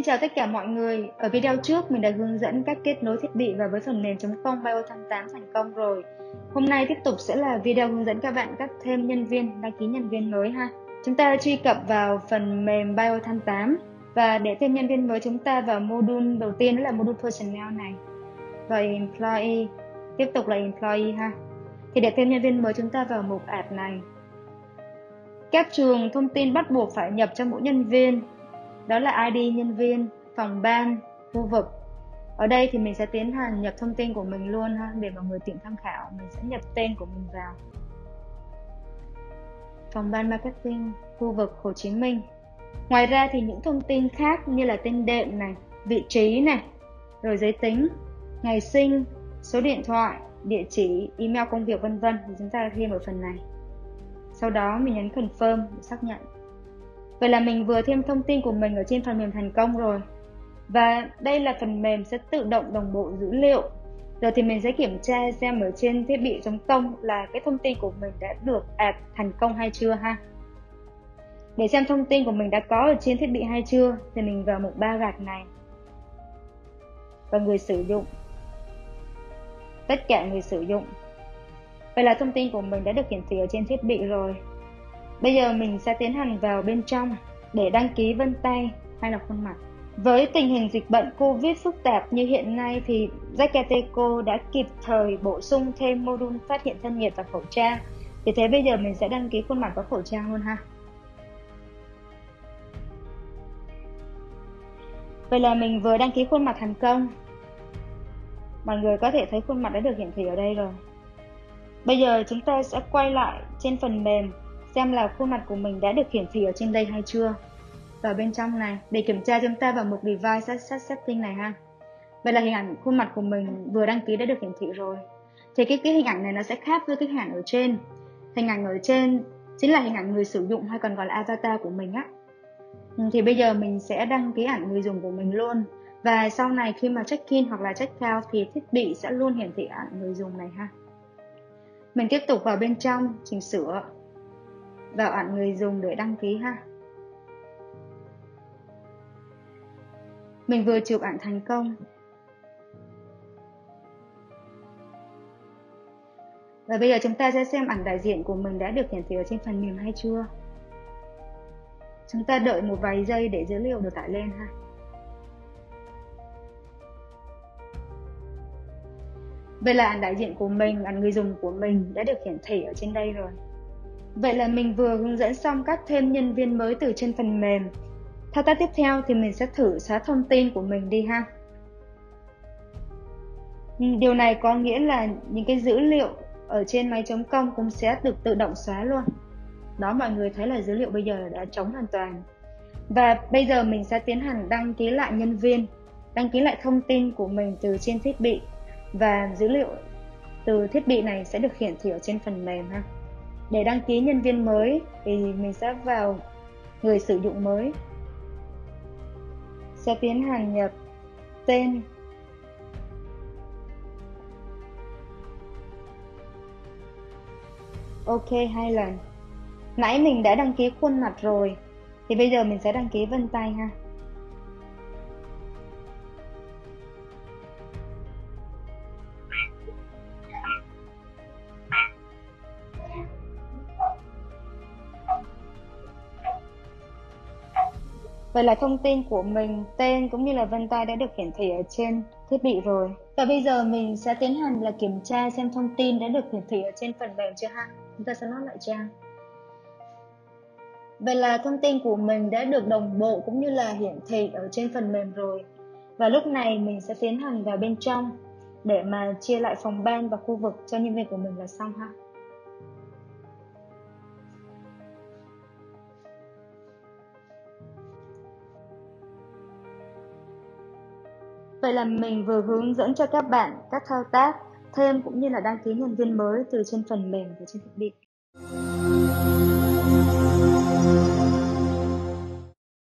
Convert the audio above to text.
chào tất cả mọi người. Ở video trước mình đã hướng dẫn cách kết nối thiết bị và với phần mềm chấm công Biothăng8 thành công rồi. Hôm nay tiếp tục sẽ là video hướng dẫn các bạn cách thêm nhân viên, đăng ký nhân viên mới ha. Chúng ta truy cập vào phần mềm Biothăng8 và để thêm nhân viên mới chúng ta vào module đầu tiên, đó là module personnel này. Và employee, tiếp tục là employee ha. Thì để thêm nhân viên mới chúng ta vào mục add này. Các trường thông tin bắt buộc phải nhập cho mỗi nhân viên, đó là ID nhân viên, phòng ban, khu vực. Ở đây thì mình sẽ tiến hành nhập thông tin của mình luôn ha, để mọi người tiện tham khảo. Mình sẽ nhập tên của mình vào. Phòng ban marketing, khu vực Hồ Chí Minh. Ngoài ra thì những thông tin khác như là tên đệm này, vị trí này, rồi giới tính, ngày sinh, số điện thoại, địa chỉ, email công việc vân vân thì chúng ta thêm ở phần này. Sau đó mình nhấn confirm để xác nhận. Vậy là mình vừa thêm thông tin của mình ở trên phần mềm thành công rồi. Và đây là phần mềm sẽ tự động đồng bộ dữ liệu. Giờ thì mình sẽ kiểm tra xem ở trên thiết bị chấm công là cái thông tin của mình đã được add thành công hay chưa ha. Để xem thông tin của mình đã có ở trên thiết bị hay chưa thì mình vào mục 3 gạch này. Và người sử dụng. Tất cả người sử dụng. Vậy là thông tin của mình đã được hiển thị ở trên thiết bị rồi. Bây giờ mình sẽ tiến hành vào bên trong để đăng ký vân tay hay là khuôn mặt. Với tình hình dịch bệnh Covid phức tạp như hiện nay thì Zacatecos đã kịp thời bổ sung thêm module phát hiện thân nhiệt và khẩu trang. Vì thế bây giờ mình sẽ đăng ký khuôn mặt có khẩu trang luôn ha. Vậy là mình vừa đăng ký khuôn mặt thành công. Mọi người có thể thấy khuôn mặt đã được hiển thị ở đây rồi. Bây giờ chúng ta sẽ quay lại trên phần mềm xem là khuôn mặt của mình đã được hiển thị ở trên đây hay chưa. Vào bên trong này để kiểm tra chúng ta vào mục device setting này ha. Vậy là hình ảnh khuôn mặt của mình vừa đăng ký đã được hiển thị rồi. Thì cái hình ảnh này nó sẽ khác với cái hình ảnh ở trên. Hình ảnh ở trên chính là hình ảnh người sử dụng hay còn gọi là avatar của mình á. Thì bây giờ mình sẽ đăng ký ảnh người dùng của mình luôn. Và sau này khi mà check-in hoặc là check-out thì thiết bị sẽ luôn hiển thị ảnh người dùng này ha. Mình tiếp tục vào bên trong chỉnh sửa, vào ảnh người dùng để đăng ký ha. Mình vừa chụp ảnh thành công. Và bây giờ chúng ta sẽ xem ảnh đại diện của mình đã được hiển thị ở trên phần mềm hay chưa. Chúng ta đợi một vài giây để dữ liệu được tải lên ha. Vậy là ảnh đại diện của mình, ảnh người dùng của mình đã được hiển thị ở trên đây rồi. Vậy là mình vừa hướng dẫn xong cách thêm nhân viên mới từ trên phần mềm. Thao tác tiếp theo thì mình sẽ thử xóa thông tin của mình đi ha. Điều này có nghĩa là những cái dữ liệu ở trên máy chấm công cũng sẽ được tự động xóa luôn. Đó, mọi người thấy là dữ liệu bây giờ đã trống hoàn toàn. Và bây giờ mình sẽ tiến hành đăng ký lại nhân viên, đăng ký lại thông tin của mình từ trên thiết bị. Và dữ liệu từ thiết bị này sẽ được hiển thị ở trên phần mềm ha. Để đăng ký nhân viên mới thì mình sẽ vào người sử dụng mới. Sẽ tiến hành nhập tên, OK 2 lần. Nãy mình đã đăng ký khuôn mặt rồi thì bây giờ mình sẽ đăng ký vân tay ha. Vậy là thông tin của mình, tên cũng như là vân tay đã được hiển thị ở trên thiết bị rồi. Và bây giờ mình sẽ tiến hành là kiểm tra xem thông tin đã được hiển thị ở trên phần mềm chưa ha. Chúng ta sẽ load lại trang. Vậy là thông tin của mình đã được đồng bộ cũng như là hiển thị ở trên phần mềm rồi. Và lúc này mình sẽ tiến hành vào bên trong để mà chia lại phòng ban và khu vực cho nhân viên của mình là xong ha. Vậy là mình vừa hướng dẫn cho các bạn các thao tác thêm cũng như là đăng ký nhân viên mới từ trên phần mềm và trên thiết bị.